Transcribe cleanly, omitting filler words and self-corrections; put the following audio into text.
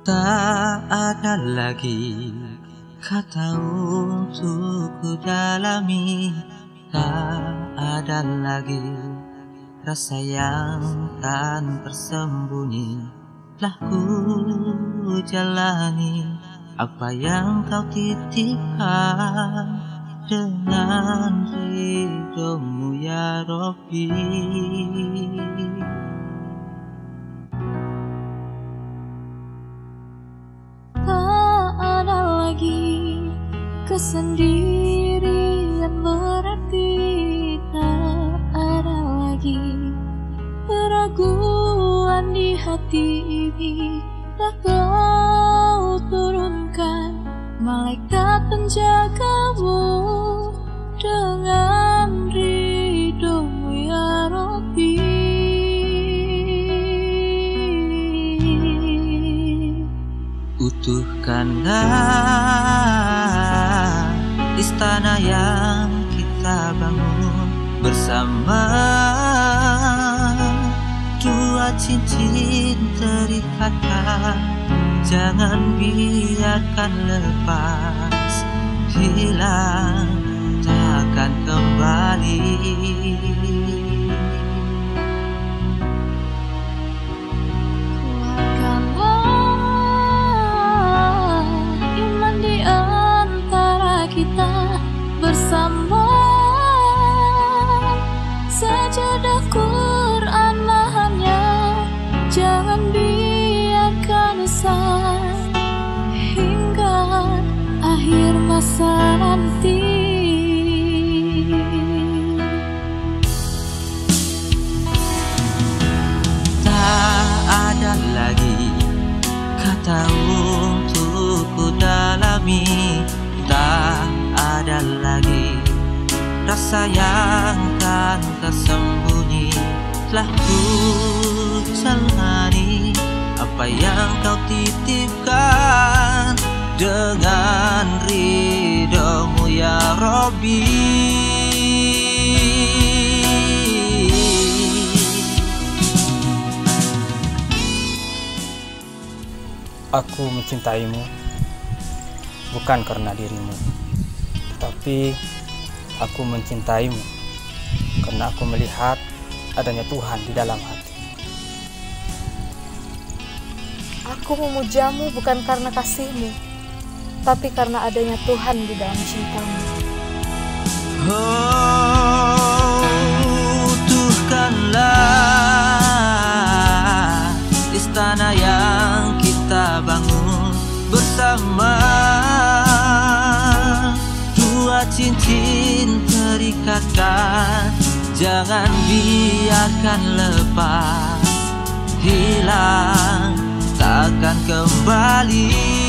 Tak ada lagi kata untuk ku dalami, tak ada lagi rasa yang kan tersembunyi. Telah ku jalani apa yang kau titipkan dengan ridhomu ya Rabbi. Kesendirian berarti tak ada lagi keraguan di hati ini. Tak kau turunkan malaikat penjagamu dengan ridhomu ya Rabbi. Utuhkanlah istana yang kita bangun bersama, dua cincin terikatkan, jangan biarkan lepas, hilang takkan kembali. Kita bersama, sajadah Quran nahannya, jangan biarkan usai hingga akhir masa nanti. Tak ada lagi kata untuk ku dalami, tak ada lagi rasa yang kan tersembunyi. Telah ku jalani apa yang kau titipkan dengan ridhomu ya Rabbi. Aku mencintaimu bukan karena dirimu, tapi aku mencintaimu karena aku melihat adanya Tuhan di dalam hati. Aku memujamu bukan karena kasihmu, tapi karena adanya Tuhan di dalam cintamu. Utuhkanlah istana yang kita bangun bersama, dua cincin terikatkan, jangan biarkan lepas, hilang takkan kembali.